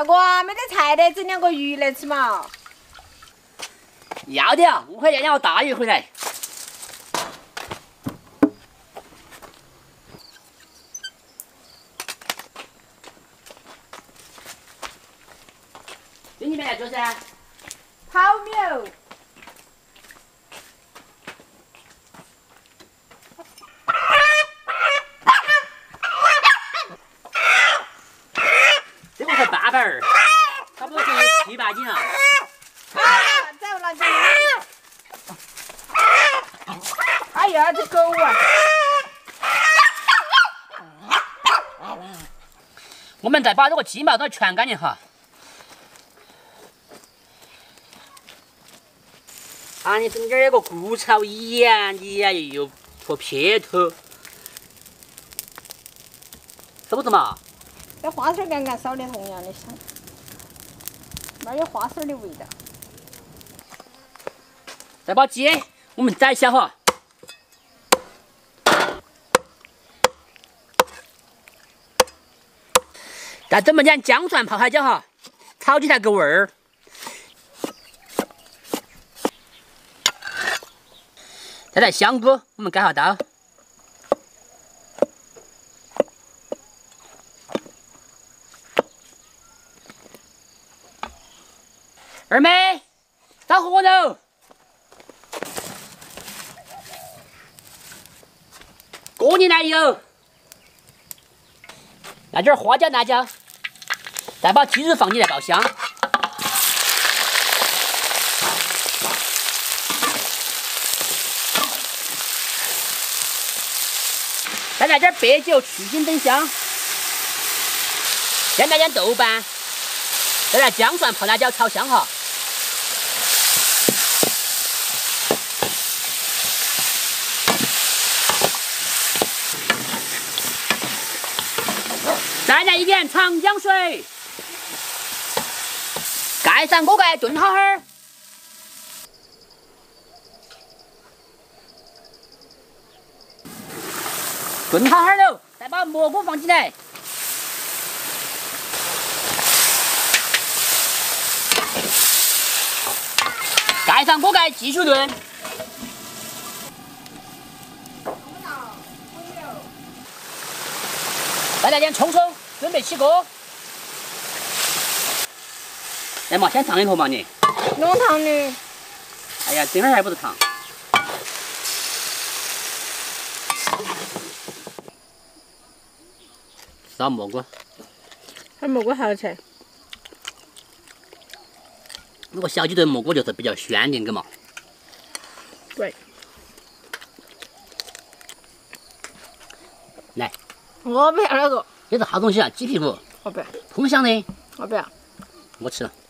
大哥啊，没得菜的，整2个鱼来吃嘛。 要的，5块钱要大鱼回来。这里面来做噻。 泡面。 这个才半份儿，差不多就有7、8斤啊。 再拿去。哎呀，这狗啊！ 我们再把这个鸡毛都全干净哈。啊，你中间有个骨槽盐，你呀又破撇头，是不是嘛？ 这花生干干少的同样的香，那有花生的味道。 再把鸡我们宰一下哈。再整么点姜蒜泡海椒哈，炒起来个味儿。再来香菇，我们改下刀。二妹，倒火喽！过年来油，来点花椒、辣椒，再把鸡肉放进来爆香。再来点白酒去腥增香，先来点豆瓣，再来姜蒜泡辣椒炒香哈。再来一点长江水，盖上锅盖炖好哈儿。炖好哈儿喽，再把蘑菇放进来。盖上锅盖继续炖。再来点葱葱，准备起锅。来嘛，先烫一坨嘛你。 弄烫的。 哎呀，这会儿还不是烫。烧蘑菇。 这蘑菇好吃。 如果小鸡炖蘑菇就是比较鲜点个嘛。 对。 来。 我不要那个。 这是好东西啊，鸡屁股。 我不要。 通香的。 我不要。 我吃了。